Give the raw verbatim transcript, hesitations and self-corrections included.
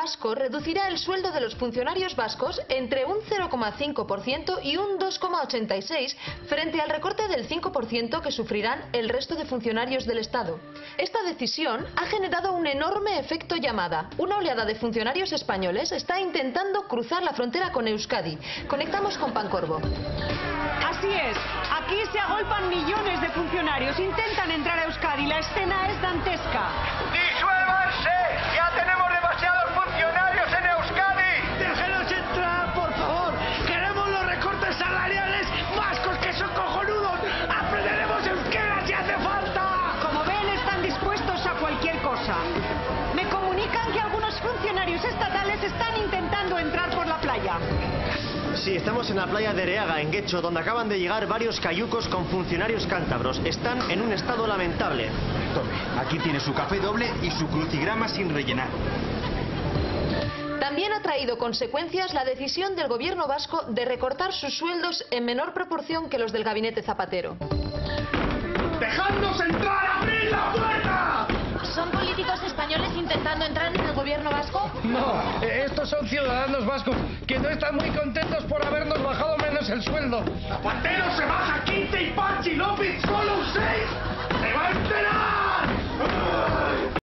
vasco reducirá el sueldo de los funcionarios vascos entre un cero coma cinco por ciento y un dos coma ochenta y seis por ciento frente al recorte del cinco por ciento que sufrirán el resto de funcionarios del Estado. Esta decisión ha generado un enorme efecto llamada. Una oleada de funcionarios españoles está intentando cruzar la frontera con Euskadi. Conectamos con Pancorbo. Así es, aquí se agolpan millones de funcionarios, intentan entrar a Euskadi, la escena es dantesca. ¡Disuélvanse! ¡Ya tenemos demasiados funcionarios en Euskadi! ¡Déjenos entrar, por favor! ¡Queremos los recortes salariales vascos que son cojonudos! ¡Aprenderemos euskera si hace falta! Como ven, están dispuestos a cualquier cosa. Me comunican que algunos funcionarios estatales están intentando entrar por la playa. Sí, estamos en la playa de Ereaga, en Guecho, donde acaban de llegar varios cayucos con funcionarios cántabros. Están en un estado lamentable. Tome, aquí tiene su café doble y su crucigrama sin rellenar. También ha traído consecuencias la decisión del gobierno vasco de recortar sus sueldos en menor proporción que los del gabinete Zapatero. ¡Dejadnos entrar! ¡Abrid la puerta! ¿Son políticos españoles intentando entrar en el gobierno vasco? No, estos son ciudadanos vascos que no están muy contentos por habernos bajado menos el sueldo. ¡Zapatero se baja quince y Pachi López solo un seis! ¡Se va a enterar!